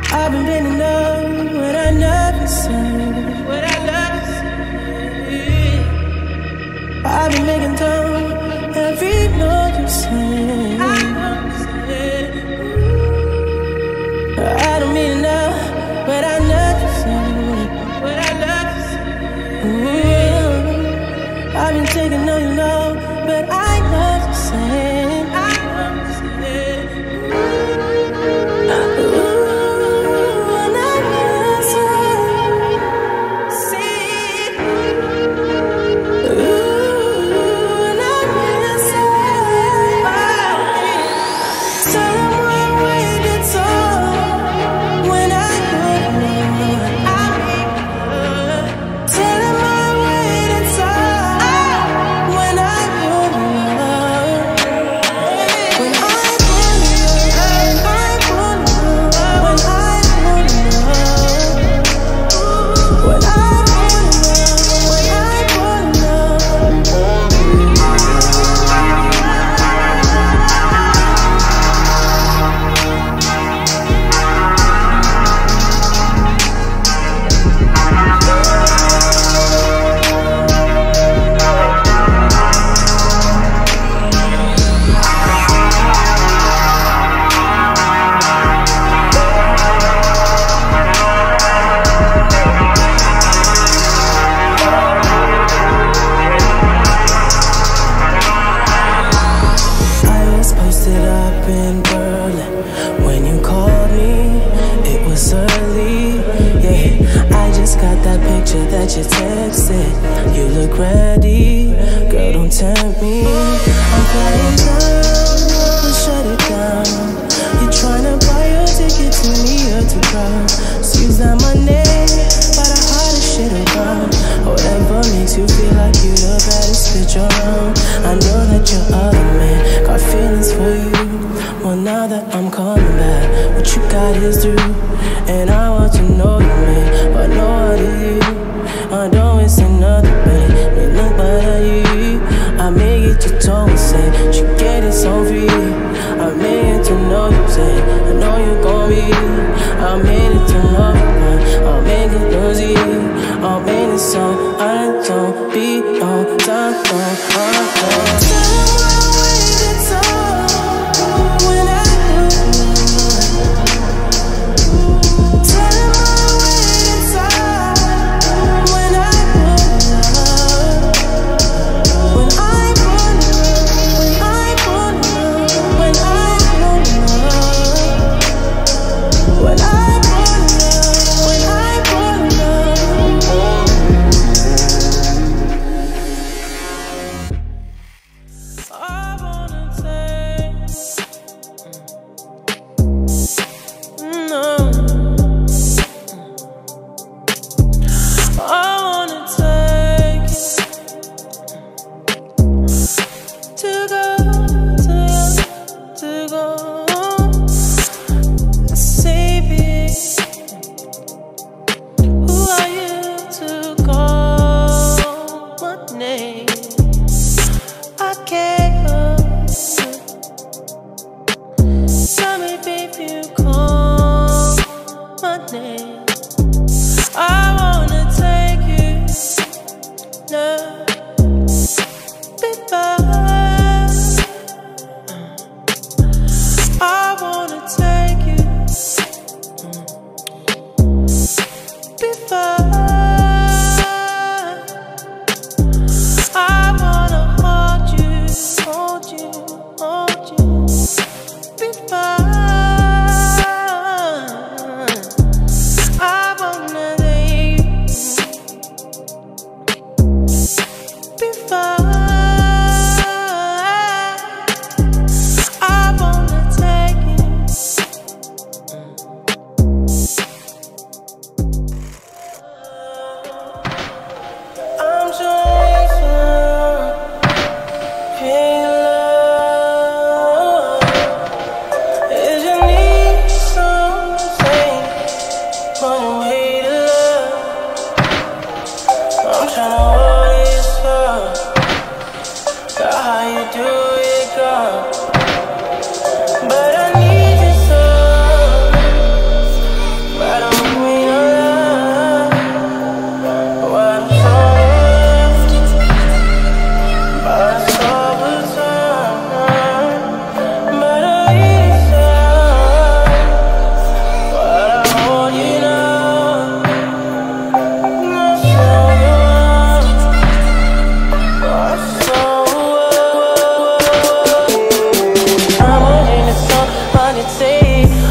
I've been bending down when I never said what I love to say. I've been making down every note you say. I don't mean enough, but I love to say what I love to say. I've been taking all your love, but I love to say. That you texted, you look ready. Girl, don't tempt me. I'm flying down, let's shut it down. You're tryna buy your ticket to New York to come. Seems that my name, but I hardly shit around. Whatever makes you feel like you the baddest bitch around. I know that your other man got feelings for you. Well, now that I'm coming back, what you got is through. And I want to know you, man, but no other you. I don't waste another day. Me look better you. I make it to toe and say she get it so free. I made it to know you say I know you gon' be. I made it to know you, man. I'll make it easy. I'll make it so I don't be on time.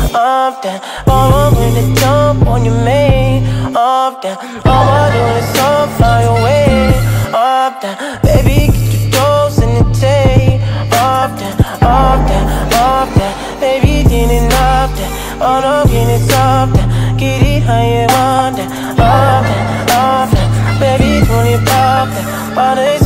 off that. Oh, I'm gonna jump on your mane, off that. All I do is so fly away, off that. Baby, get your toes in the tape, off that, off that, off that. Baby, didn't off that. Oh no, get it off that. Get it how you want that, off that, off that. Baby, pull it off that.